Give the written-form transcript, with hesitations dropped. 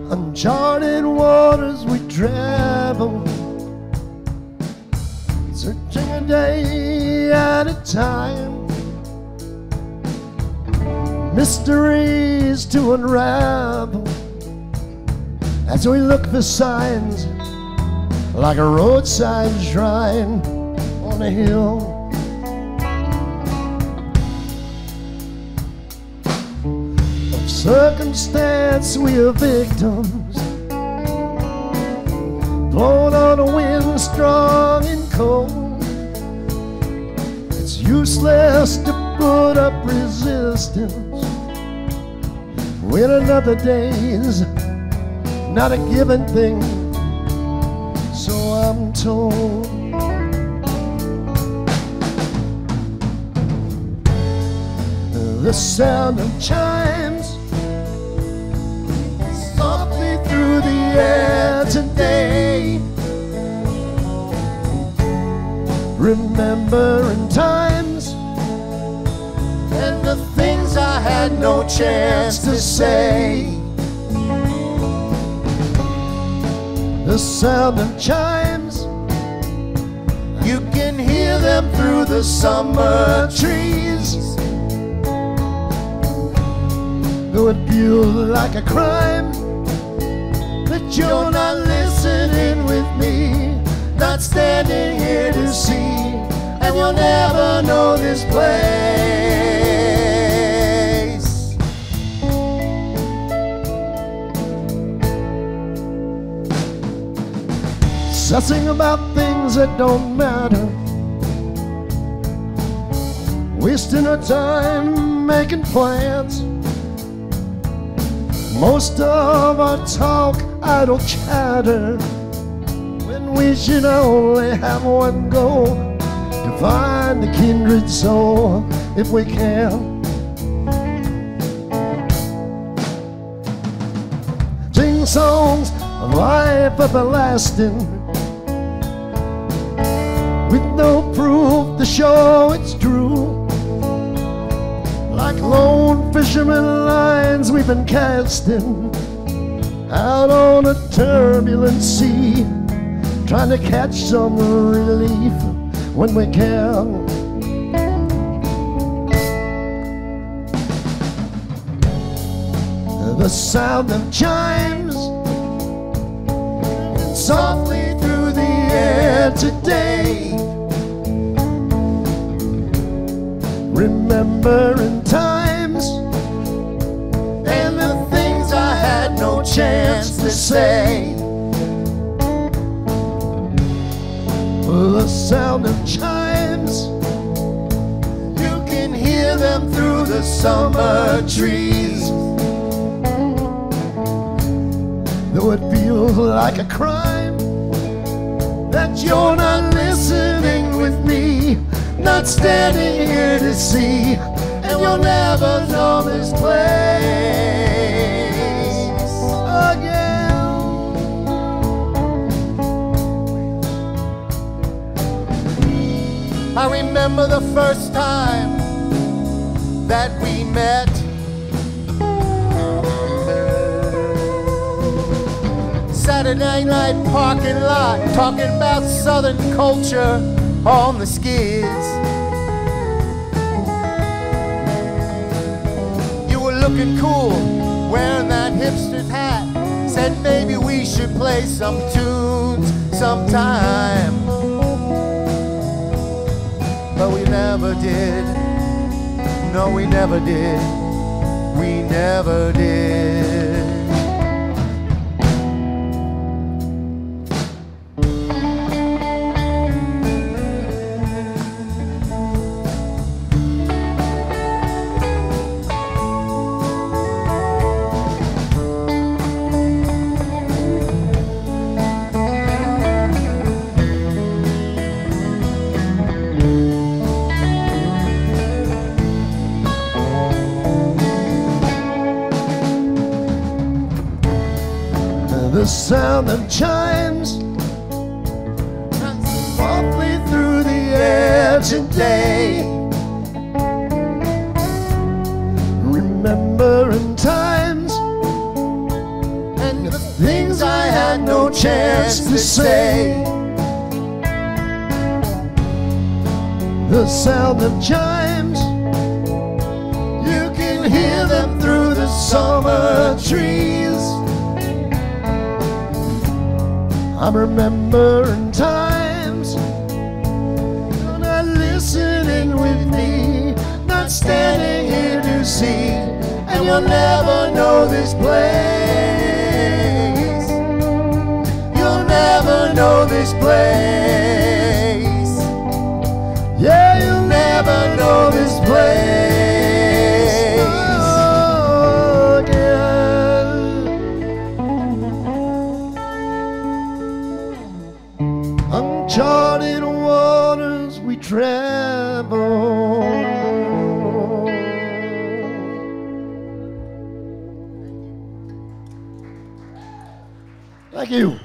Uncharted waters we travel, searching a day at a time, mysteries to unravel as we look for signs like a roadside shrine on a hill. Of circumstance we are victims, blown on a wind strong and cold. It's useless to put up resistance when another day's not a given thing, so I'm told. The sound of chimes softly through the air today, remembering times and the things I had no chance to say. The sound of chimes, you can hear them through the summer trees. Though it feels like a crime that you're not listening with me, not standing here to see, and you'll never know this place. Sussing about things that don't matter, wasting our time making plans. Most of our talk, idle chatter, when we should only have one goal, to find a kindred soul if we can. Sing songs of life everlasting, with no proof to show it's true. Like lone fisherman lines we've been casting out on a turbulent sea, trying to catch some relief when we can. The sound of chimes softly through the air today, remembering times and the things I had no chance to say. The sound of chimes, you can hear them through the summer trees. Though it feels like a crime that you're not listening with me, not standing here to see, and you'll never know this place again. I remember the first time that we met. Saturday night parking lot, talking about Southern culture on the skids. You were looking cool, wearing that hipster's hat. Said maybe we should play some tunes sometime, but we never did. No, we never did. We never did. The sound of chimes softly through the air today, remembering times and the things I had no chance to say. The sound of chimes, you can hear them through the summer trees. I'm remembering times, you're not listening with me, not standing here to see, and you'll never know this place. You'll never know this place. Yeah, you'll never know this place again. Uncharted waters we travel. Thank you.